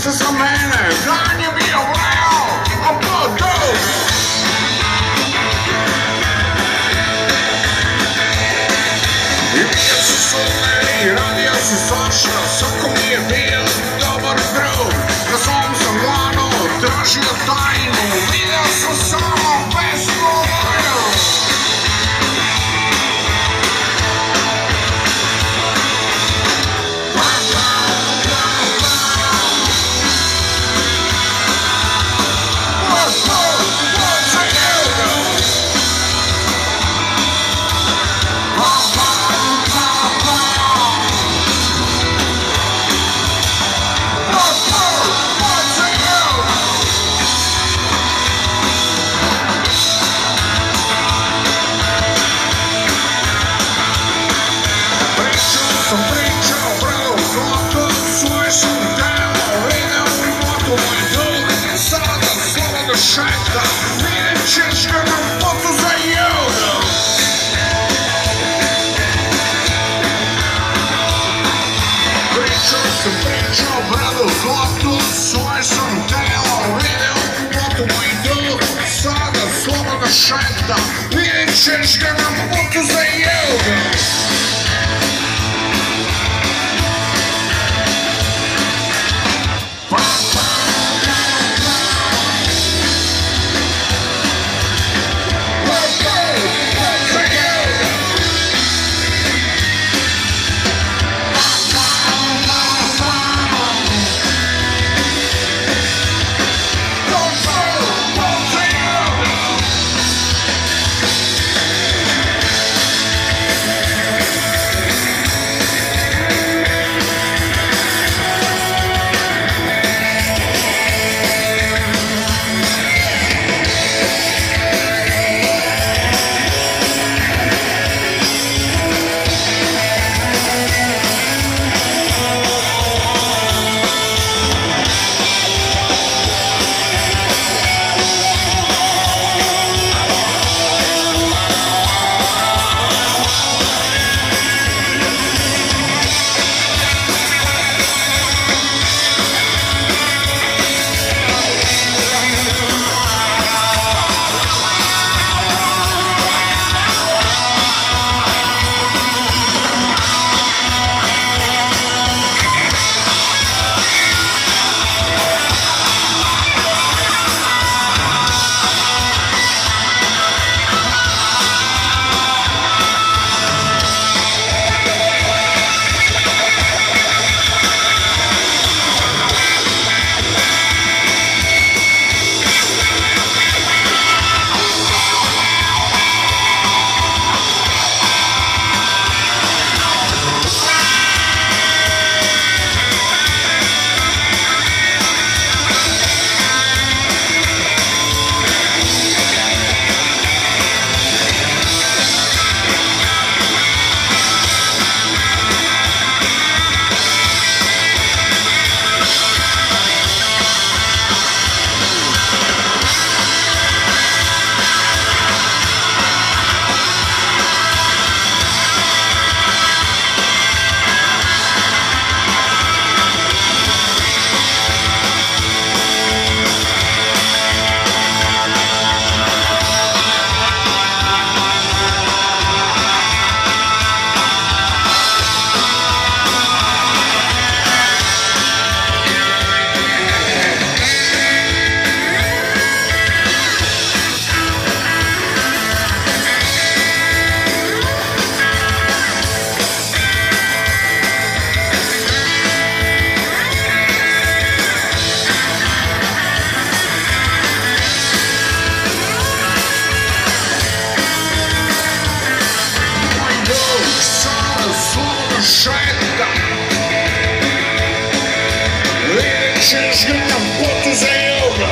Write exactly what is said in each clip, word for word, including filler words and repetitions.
se za mene, dan je bio vreo, a pa dao. I bio si sunne i radio si Saša, svako mi je bio dobar drug. Na svom sam lanu tražio tajnu, vidio sam samo pesmu moju. Šeta, vidjet ćeš ga na fotu za judo. Pričao sam, pričao, brado, zlato, svoje sam telo, video u fotu moj duh, sada slobodno šeta, vidjet ćeš ga na fotu za judo. Ćeš ga na putu za jugo.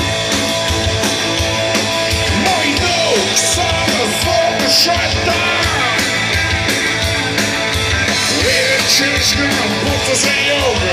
Moj duh sada slobodno šeta. Vidjet ćeš ga na putu za jugo.